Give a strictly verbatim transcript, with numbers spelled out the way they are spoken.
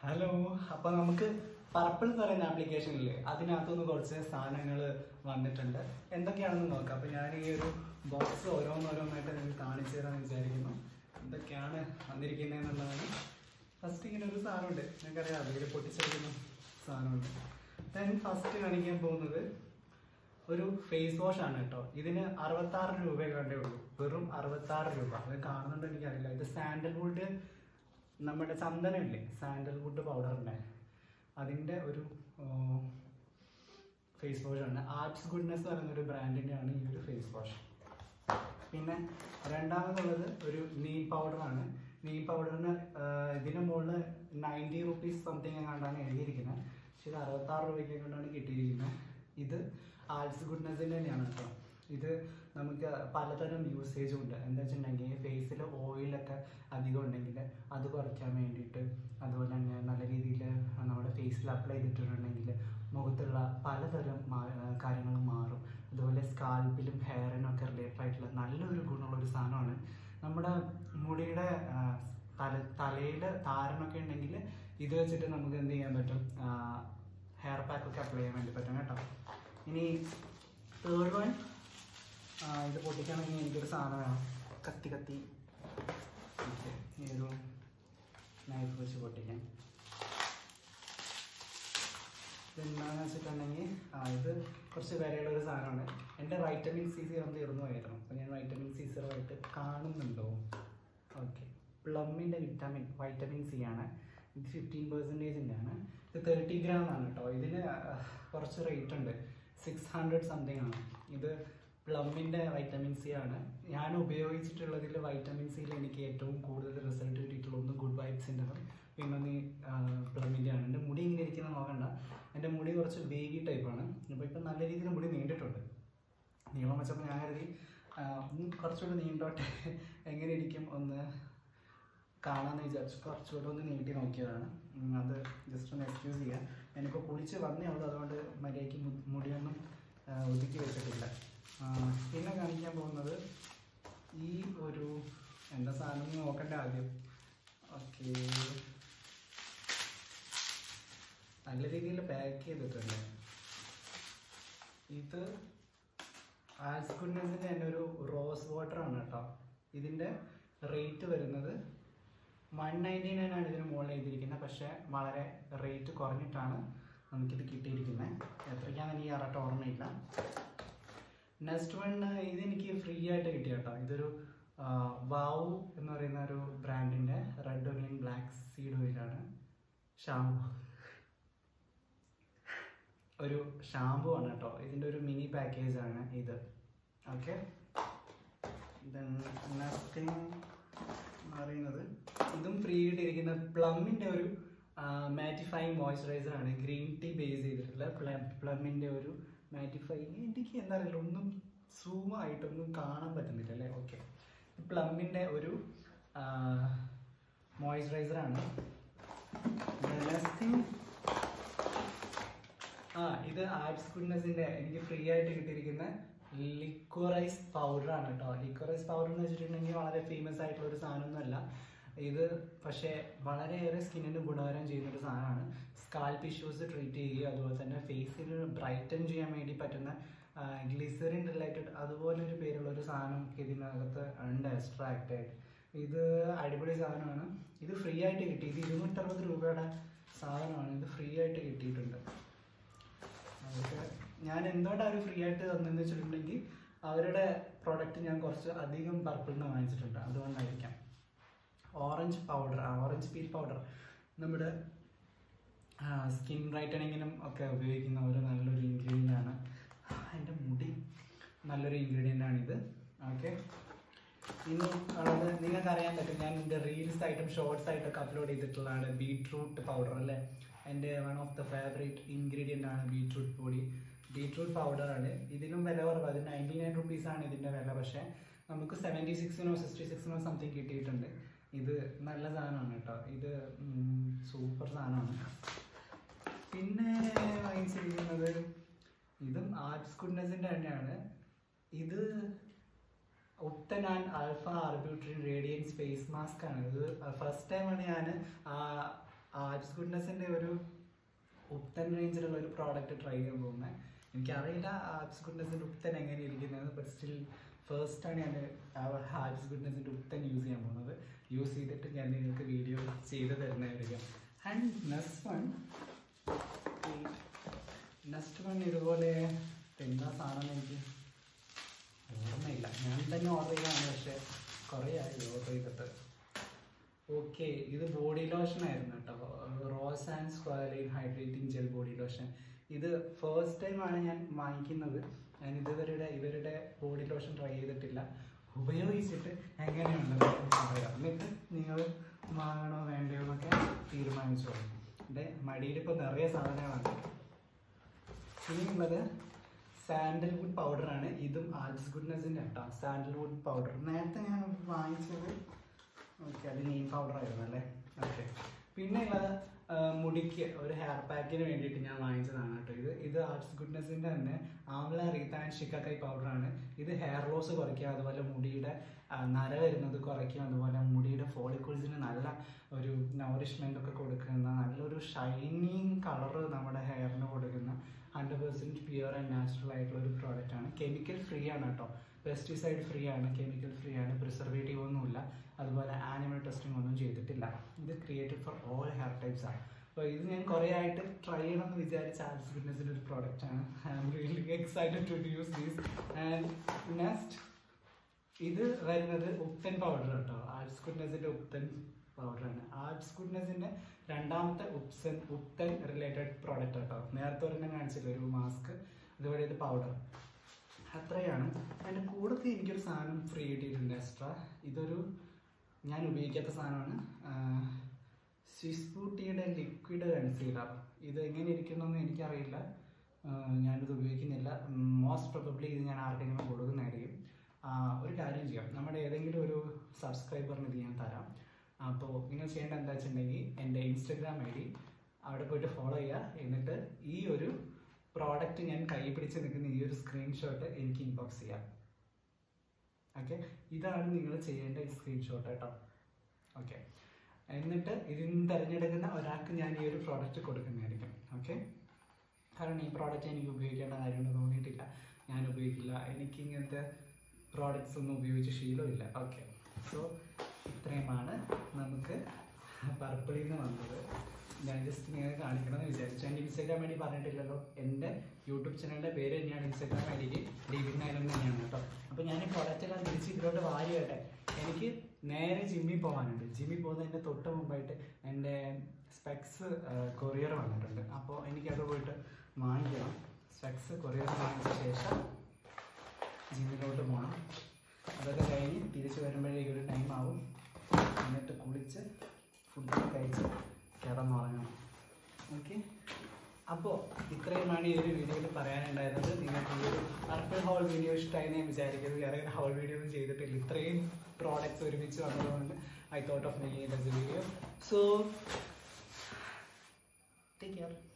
Hello, അപ്പോൾ നമുക്ക് purple എന്ന് പറയുന്ന ആപ്ലിക്കേഷനിൽ അതിനകത്തുനിന്ന് കുറച്ച് സാധനങ്ങൾ വന്നിട്ടുണ്ട്. എന്തൊക്കെയാണെന്ന് നോക്കാം. അപ്പോൾ ഞാൻ ഈ ഒരു ബോക്സ് ഓരോന്നോരോന്നായിട്ട് നിങ്ങൾക്ക് കാണിച്ചു തരാമെന്ന് വിചാരിക്കുന്നു. എന്തൊക്കെയാണ് വന്നിരിക്കുന്നത് എന്നുള്ളതാണ്. ഫസ്റ്റ് ഇങ്ങനെ ഒരു സാധനമുണ്ട്, നിങ്ങൾക്കറിയാം, അതിൽ പൊട്ടിച്ചെടുക്കുന്ന സാധനമുണ്ട്. ദെൻ ഫസ്റ്റ് കാണിക്കാൻ പോകുന്നത് ഒരു ഫേസ് വാഷ് ആണ് കേട്ടോ. ഇതിന് അറുപത്താറ് രൂപ കണ്ടേ ഉള്ളൂ, വെറും അറുപത്താറ് രൂപ. അത് കാണുന്നുണ്ടോ എനിക്കറിയില്ല. ഇത് സാൻഡൽവുഡ്, നമ്മുടെ ചന്ദനമില്ലേ, സാൻഡൽവുഡ് പൗഡറിൻ്റെ അതിൻ്റെ ഒരു ഫേസ് വാഷാണ്. ആർട്സ് ഗുഡ്നെസ് എന്ന് പറയുന്ന ഒരു ബ്രാൻഡിൻ്റെ ആണ് ഈ ഒരു ഫേസ് വാഷ്. പിന്നെ രണ്ടാമതുള്ളത് ഒരു നീം പൗഡറാണ്. നീം പൗഡറിന് ഇതിന് മുകളിൽ നയൻറ്റി റുപ്പീസ് സംതിങ് എങ്ങാണ്ടാണ് എഴുതിയിരിക്കുന്നത്, പക്ഷെ ഇത് അറുപത്താറ് രൂപയ്ക്ക് കൊണ്ടാണ് കിട്ടിയിരിക്കുന്നത്. ഇത് ആർട്സ് ഗുഡ്നെസ്സിൻ്റെ തന്നെയാണ് കേട്ടോ. ഇത് നമുക്ക് പലതരം യൂസേജും ഉണ്ട്. എന്താ വെച്ചിട്ടുണ്ടെങ്കിൽ ഫേസിൽ ഓയിലൊക്കെ അധികം ഉണ്ടെങ്കിൽ അത് കുറയ്ക്കാൻ വേണ്ടിയിട്ട്, അതുപോലെ തന്നെ നല്ല രീതിയിൽ നമ്മുടെ ഫേസിൽ അപ്ലൈ ചെയ്തിട്ടുണ്ടെങ്കിൽ മുഖത്തുള്ള പലതരം കാര്യങ്ങളും മാറും. അതുപോലെ സ്കാൽപ്പിലും ഹെയറിനും ഒക്കെ റിലേറ്റഡ് ആയിട്ടുള്ള നല്ലൊരു ഗുണമുള്ളൊരു സാധനമാണ്. നമ്മുടെ മുടിയുടെ തല തലയിൽ താരനൊക്കെ ഉണ്ടെങ്കിൽ ഇത് വെച്ചിട്ട് നമുക്ക് എന്ത് ചെയ്യാൻ പറ്റും, ഹെയർ പാക്കൊക്കെ അപ്ലൈ ചെയ്യാൻ വേണ്ടി പറ്റും കേട്ടോ. ഇനി തേർഡ് വൺ, ഇത് പൊട്ടിക്കണമെങ്കിൽ എനിക്കൊരു സാധനം വേണം, കത്തി കത്തി ഈ ഒരു നൈഫ് വെച്ച് പൊട്ടിക്കാൻ. ഇതെന്താണെന്ന് വെച്ചിട്ടുണ്ടെങ്കിൽ ഇത് കുറച്ച് വിലയുള്ളൊരു സാധനമാണ്. എൻ്റെ വൈറ്റമിൻ സി സീറം തീർന്നു പോയിരുന്നു, അപ്പോൾ ഞാൻ വൈറ്റമിൻ സി സീറമായിട്ട് കാണുന്നുണ്ടോ? ഓക്കെ, പ്ലമ്മിൻ്റെ വിറ്റാമിൻ വൈറ്റമിൻ സി ആണ്. ഇത് ഫിഫ്റ്റീൻ പെർസെൻറ്റേജിൻ്റെ ആണ്. ഇത് തേർട്ടി ഗ്രാം ആണ് കേട്ടോ. ഇതിന് കുറച്ച് റേറ്റ് ഉണ്ട്, സിക്സ് ഹൺഡ്രഡ് സംതിങ് ആണ്. ഇത് പ്ലമ്മിൻ്റെ വൈറ്റമിൻ സി ആണ്. ഞാൻ ഉപയോഗിച്ചിട്ടുള്ളതിൽ വൈറ്റമിൻ സിയിൽ എനിക്ക് ഏറ്റവും കൂടുതൽ റിസൾട്ട് കിട്ടിയിട്ടുള്ള ഒന്ന് ഗുഡ് വൈബ്സിൻ്റെതും പിന്നെ ഒന്ന് പ്ലമ്മിൻ്റെ ആണ്. എൻ്റെ മുടി ഇങ്ങനെ ഇരിക്കുന്നത് നോക്കണ്ട, എൻ്റെ മുടി കുറച്ച് വേഗി ടൈപ്പാണ്. അപ്പോൾ ഇപ്പം നല്ല രീതിയിൽ മുടി നീണ്ടിട്ടുണ്ട്. നീളം വെച്ചപ്പോൾ ഞാൻ കരുതി കുറച്ചുകൂടി നീണ്ടോട്ടെ, എങ്ങനെ ഇരിക്കും ഒന്ന് കാണാമെന്ന് വിചാരിച്ചു. കുറച്ചുകൂടെ ഒന്ന് നീട്ടി നോക്കിയതാണ്. അത് ജസ്റ്റ് ഒന്ന് എക്സ്ക്യൂസ് ചെയ്യാം. ഞാനിപ്പോൾ കുളിച്ച് വന്നേ ഉള്ളൂ, അതുകൊണ്ട് മര്യാദയ്ക്ക് മുടിയൊന്നും ഒതുക്കി വെച്ചിട്ടില്ല. പിന്നെ കാണിക്കാൻ പോകുന്നത് ഈ ഒരു എന്താ സാധനം നോക്കണ്ട ആദ്യം. ഓക്കെ, നല്ല രീതിയിൽ പാക്ക് ചെയ്തിട്ടുണ്ട്. ഇത് ആർട്സ് ഗുഡ്നെസ്സിൻ്റെ തന്നെ ഒരു റോസ് വാട്ടറാണ് കേട്ടോ. ഇതിൻ്റെ റേറ്റ് വരുന്നത് വൺ നയൻറ്റി നയൻ ആണ് ഇതിന് മുകളിൽ എഴുതിയിരിക്കുന്നത്, പക്ഷേ വളരെ റേറ്റ് കുറഞ്ഞിട്ടാണ് നമുക്കിത് കിട്ടിയിരിക്കുന്നത്. എത്രയ്ക്കാണെന്ന് എനിക്ക് കറക്റ്റ് ഓർമ്മയില്ല. നെക്സ്റ്റ് വൺ, ഇതെനിക്ക് ഫ്രീ ആയിട്ട് കിട്ടിയ കേട്ടോ. ഇതൊരു വാവ് എന്ന് പറയുന്ന ഒരു ബ്രാൻഡിൻ്റെ റെഡ് ഒനിയൻ ബ്ലാക്ക് സീഡ് ഓയിലാണ്. ഷാമ്പു, ഒരു ഷാമ്പു ആണ് കേട്ടോ. ഇതിൻ്റെ ഒരു മിനി പാക്കേജ് ആണ് ഇത്. ഓക്കെ, നെക്സ്റ്റ് എന്ന് പറയുന്നത് ഇതും ഫ്രീ ആയിട്ടിരിക്കുന്ന പ്ലമ്മിൻ്റെ ഒരു മാറ്റിഫൈങ് മോയ്സ്ചറൈസർ ആണ്. ഗ്രീൻ ടീ ബേസ് ചെയ്തിട്ടുള്ള പ്ലമ്മിൻ്റെ ഒരു മാറ്റിഫൈങ്. എനിക്ക് എന്താ പറയുക, ഒന്നും സൂം ആയിട്ടൊന്നും കാണാൻ പറ്റുന്നില്ല അല്ലേ. ഓക്കെ, പ്ലമ്മിൻ്റെ ഒരു മോയ്സ്ചറൈസറാണ്. ആ ഇത് ആർട്സ് ഗുഡ്നെസ്സിൻ്റെ എനിക്ക് ഫ്രീ ആയിട്ട് കിട്ടിയിരിക്കുന്ന ലിക്വറൈസ് പൗഡറാണ് കേട്ടോ. ലിക്വറൈസ് പൗഡർ എന്ന് വെച്ചിട്ടുണ്ടെങ്കിൽ വളരെ ഫേമസ് ആയിട്ടുള്ള ഒരു സാധനമൊന്നുമല്ല ഇത്, പക്ഷേ വളരെയേറെ സ്കിന്നിന് ഗുണകരം ചെയ്യുന്നൊരു സാധനമാണ്. സ്കാൽപ്പ് ഇഷ്യൂസ് ട്രീറ്റ് ചെയ്യുക, അതുപോലെ തന്നെ ഫേസിൽ ബ്രൈറ്റൻ ചെയ്യാൻ വേണ്ടി പറ്റുന്ന ഗ്ലിസറിൻ റിലേറ്റഡ് അതുപോലെ ഒരു പേരുള്ള ഒരു സാധനം ഇതിനകത്ത് ഉണ്ട് എക്സ്ട്രാക്റ്റ് ആയിട്ട്. ഇത് അടിപൊളി സാധനമാണ്. ഇത് ഫ്രീ ആയിട്ട് കിട്ടി. ഇത് ഇരുന്നൂറ്ററുപത് രൂപയുടെ സാധനമാണ്. ഇത് ഫ്രീ ആയിട്ട് കിട്ടിയിട്ടുണ്ട്. അതൊക്കെ ഞാൻ എന്തുകൊണ്ടാണ് അവർ ഫ്രീ ആയിട്ട് തന്നതെന്ന് വെച്ചിട്ടുണ്ടെങ്കിൽ അവരുടെ പ്രോഡക്റ്റ് ഞാൻ കുറച്ച് അധികം പർപ്പിളിൽ നിന്ന് വാങ്ങിച്ചിട്ടുണ്ട്, അതുകൊണ്ടായിരിക്കാം. Orange powder, orange peel powder നമ്മുടെ സ്കിൻ ബ്രൈറ്റനിങ്ങിനും ഒക്കെ ഉപയോഗിക്കുന്ന ഒരു നല്ലൊരു ഇൻഗ്രീഡിയൻ്റ് ആണ്. എൻ്റെ മുടി നല്ലൊരു ഇൻഗ്രീഡിയൻ്റ് ആണിത്. ഓക്കെ, ഇനി ഉള്ളത് നിങ്ങൾക്കറിയാൻ പറ്റും, ഞാൻ എൻ്റെ റീൽസ് ആയിട്ടും ഷോർട്സ് ആയിട്ടൊക്കെ അപ്ലോഡ് ചെയ്തിട്ടുള്ളതാണ് ബീട്രൂട്ട് പൗഡർ അല്ലേ. എൻ്റെ one of the favourite ingredient ആണ് ബീട്രൂട്ട് പൊടി. ബീട്രൂട്ട് പൗഡറാണ്. ഇതിനും വില കുറവ്, അത് നയൻറ്റി നയൻ റുപ്പീസാണ് ഇതിൻ്റെ വില, പക്ഷേ നമുക്ക് സെവൻറ്റി സിക്സിനോ സിക്സ്റ്റി സിക്സിനോ സംതിങ് കിട്ടിയിട്ടുണ്ട്. ഇത് നല്ല സാധനമാണ് കേട്ടോ. ഇത് സൂപ്പർ സാധനമാണ്. പിന്നെ വാങ്ങിച്ചിരിക്കുന്നത് ഇതും ആർട്സ് ഗുഡ്നെസ്സിൻ്റെ തന്നെയാണ്. ഇത് ഒപ്റ്റനാൻ alpha arbutin radiance face mask ആണ്. ഇത് ഫസ്റ്റ് ടൈമാണ് ഞാൻ ആർട്സ് ഗുഡ്നെസ്സിൻ്റെ ഒരു ഉപ്തൻ റേഞ്ചിലുള്ള ഒരു പ്രോഡക്റ്റ് ട്രൈ ചെയ്യാൻ പോകുന്നത്. എനിക്കറിയില്ല ആർട്സ് ഗുഡ്നെസ്സിൻ്റെ ഉപ്തൻ എങ്ങനെ ഇരിക്കുന്നത്, ബട്ട് സ്റ്റിൽ ഫസ്റ്റാണ് ഞാൻ ആർട്സ് ഗുഡ്നെസ്സിൻ്റെ ഉപ്തൻ യൂസ് ചെയ്യാൻ പോകുന്നത്. യൂസ് ചെയ്തിട്ട് ഞാൻ നിങ്ങൾക്ക് വീഡിയോ ചെയ്ത് തരുന്നതായിരിക്കും. And next one next one ഇതുപോലെ എന്താ സാധനം എനിക്ക് ഓർമ്മയില്ല, ഞാൻ തന്നെ ഓർഡർ ചെയ്യാണ്, പക്ഷേ കുറേ ആയി ഓർഡർ ചെയ്തിട്ട്. ഓക്കെ, ഇത് ബോഡി ലോഷൻ ആയിരുന്നു കേട്ടോ, rose and squalane hydrating gel body lotion. ഇത് ഫസ്റ്റ് ടൈമാണ് ഞാൻ വാങ്ങിക്കുന്നത്. ഞാൻ ഇതുവരുടെ ഇവരുടെ ബോഡി ലോഷൻ ട്രൈ ചെയ്തിട്ടില്ല, ഉപയോഗിച്ചിട്ട് എങ്ങനെയുണ്ടെന്ന് പറയാം. എന്നിട്ട് നിങ്ങൾ വാങ്ങണോ വേണ്ടയോ എന്നൊക്കെ തീരുമാനിച്ചോളൂ. എൻ്റെ മടിയിലിപ്പോൾ നിറയെ സാധനങ്ങളാണ്. ഇനിയുള്ളത് സാൻഡൽവുഡ് പൗഡറാണ്. ഇതും ആർട്സ് ഗുഡ്നെസ്സിൻ്റെ കേട്ടോ, സാൻഡൽവുഡ് പൗഡർ. നേരത്തെ ഞാൻ വാങ്ങിച്ചത് ഓക്കെ അത് നെയിം പൗഡർ ആയിരുന്നു അല്ലേ. ഓക്കെ, പിന്നെ ഉള്ളത് മുടിക്ക് ഒരു ഹെയർ പാക്കിന് വേണ്ടിയിട്ട് ഞാൻ വാങ്ങിച്ചതാണ് കേട്ടോ. ഇത് ഇത് ആർട്സ് ഗുഡ്നെസ്സിൻ്റെ തന്നെ ആംല റീത്ത ആൻഡ് ഷിക്കാക്കായ് പൗഡറാണ്. ഇത് ഹെയർ ലോസ് കുറയ്ക്കുക, അതുപോലെ മുടിയുടെ നര വരുന്നത് കുറയ്ക്കും, അതുപോലെ മുടിയുടെ ഫോളിക്കിൾസിന് നല്ല ഒരു നൗറിഷ്മെൻ്റ് ഒക്കെ കൊടുക്കുന്ന നല്ലൊരു ഷൈനിങ് കളറ് നമ്മുടെ ഹെയറിന് കൊടുക്കുന്ന hundred percent pure and natural ആയിട്ടുള്ള ഒരു പ്രോഡക്റ്റാണ്. കെമിക്കൽ ഫ്രീ ആണ് കേട്ടോ, പെസ്റ്റിസൈഡ് ഫ്രീ ആണ്, കെമിക്കൽ ഫ്രീ ആണ്, പ്രിസർവേറ്റീവ് ഒന്നുമില്ല, അതുപോലെ ആനിമൽ ടെസ്റ്റിംഗ് ഒന്നും ചെയ്തിട്ടില്ല. ഇത് created for all hair types ആണ്. അപ്പോൾ ഇത് ഞാൻ കുറേ ആയിട്ട് ട്രൈ ചെയ്യണമെന്ന് വിചാരിച്ച ആർട്സ് ഗുഡ്നെസ്സിൻ്റെ ഒരു പ്രോഡക്റ്റാണ്. I am really excited to use these. And next ഇത് വരുന്നത് ഉപ്തൻ പൗഡർ കേട്ടോ, ആർട്സ് ഗുഡ്നെസ്സിൻ്റെ ഉപ്തൻ പൗഡറാണ്. ആർട്സ് ഗുഡ്നെസ്സിൻ്റെ രണ്ടാമത്തെ ഉപ്സൻ ഉപ്തൻ റിലേറ്റഡ് പ്രോഡക്റ്റ് കേട്ടോ. നേരത്തെ ഒരെണ്ണം കാണിച്ചില്ല, ഒരു മാസ്ക്, അതുപോലെ ഇത് പൗഡർ. അത്രയാണ്. അതിൻ്റെ കൂടത്തിൽ എനിക്കൊരു സാധനം ഫ്രീ കിട്ടിയിട്ടുണ്ട് എക്സ്ട്രാ. ഇതൊരു ഞാൻ ഉപയോഗിക്കാത്ത സാധനമാണ്, സ്വിസ് ബ്യൂട്ടിയുടെ ലിക്വിഡ് കൺസീലർ. ഇത് എങ്ങനെ ഇരിക്കണമെന്ന് എനിക്കറിയില്ല, ഞാനിത് ഉപയോഗിക്കുന്നില്ല. മോസ്റ്റ് പ്രോബബ്ലി ഇത് ഞാൻ ആർക്കെങ്കിലും കൊടുക്കുന്നതായിരിക്കും. ഒരു കാര്യം ചെയ്യാം, നമ്മുടെ ഏതെങ്കിലും ഒരു സബ്സ്ക്രൈബറിന് ഇത് ഞാൻ തരാം. അപ്പോൾ നിങ്ങൾ ചെയ്യേണ്ട എന്താ വെച്ചിട്ടുണ്ടെങ്കിൽ എൻ്റെ ഇൻസ്റ്റഗ്രാം ഐ ഡി അവിടെ പോയിട്ട് ഫോളോ ചെയ്യുക. എന്നിട്ട് ഈ ഒരു പ്രോഡക്റ്റ് ഞാൻ കൈ പിടിച്ച് നിൽക്കുന്ന ഈ ഒരു സ്ക്രീൻഷോട്ട് എനിക്ക് ഇൻബോക്സ് ചെയ്യാം. ഓക്കെ, ഇതാണ് നിങ്ങൾ ചെയ്യേണ്ട ഈ സ്ക്രീൻഷോട്ട് കേട്ടോ. ഓക്കെ, എന്നിട്ട് ഇതിൽ നിന്ന് തിരഞ്ഞെടുക്കുന്ന ഒരാൾക്ക് ഞാൻ ഈ ഒരു പ്രോഡക്റ്റ് കൊടുക്കുന്നതായിരിക്കും. ഓക്കെ, കാരണം ഈ പ്രോഡക്റ്റ് എനിക്ക് ഉപയോഗിക്കേണ്ട കാര്യമൊന്നും തോന്നിയിട്ടില്ല, ഞാൻ ഉപയോഗിക്കില്ല, എനിക്ക് ഇങ്ങനത്തെ പ്രോഡക്റ്റ്സ് ഒന്നും ഉപയോഗിച്ച് ശീലമില്ല. ഓക്കെ, സോ ഇത്രയുമാണ് നമുക്ക് പർപ്പിളിൽ നിന്ന് വന്നത്. ഞാൻ ജസ്റ്റ് ഇങ്ങനെ കാണിക്കണമെന്ന് വിചാരിച്ചു. എൻ്റെ ഇൻസ്റ്റാഗ്രാം ഐ ഡി പറഞ്ഞിട്ടില്ലല്ലോ, എൻ്റെ യൂട്യൂബ് ചാനലിൻ്റെ പേര് തന്നെയാണ് ഇൻസ്റ്റാഗ്രാം ഐ ഡിക്ക് ഡിവിൻ നയനം തന്നെയാണ് കേട്ടോ. അപ്പോൾ ഞാൻ ഈ പ്രൊഡക്റ്റെല്ലാം തിരിച്ച് ഇതിലോട്ട് വാരി കേട്ടെ. എനിക്ക് നേരെ ജിമ്മിൽ പോകാനുണ്ട്. ജിമ്മിൽ പോകുന്നതിൻ്റെ തൊട്ട് മുമ്പായിട്ട് എൻ്റെ സ്പെക്സ് കൊറിയർ വന്നിട്ടുണ്ട്. അപ്പോൾ എനിക്കത് പോയിട്ട് വാങ്ങിക്കണം. സ്പെക്സ് കൊറിയർ വാങ്ങിച്ച ശേഷം ജിമ്മിലോട്ട് പോകണം. അതൊക്കെ കഴിഞ്ഞ് തിരിച്ച് വരുമ്പോഴേക്കും ഒരു ടൈം ആവും. എന്നിട്ട് കുളിച്ച് ഫുഡൊക്കെ കഴിച്ച് കിടന്നുറങ്ങണം. ഓക്കെ, അപ്പോൾ ഇത്രയുമാണ് ഈ ഒരു വീഡിയോയിൽ പറയാനുണ്ടായിരുന്നത്. നിങ്ങൾക്ക് ഈ ഒരു പർപ്പിൾ ഹോൾ വീഡിയോ ഇഷ്ടമായി ഞാൻ വിചാരിക്കുന്നത്. ഞാൻ ഹോൾ വീഡിയോ ഒന്നും ചെയ്തിട്ടില്ല, ഇത്രയും പ്രോഡക്റ്റ്സ് ഒരുമിച്ച് വന്നതുകൊണ്ട് I thought of making it as a video. So take care.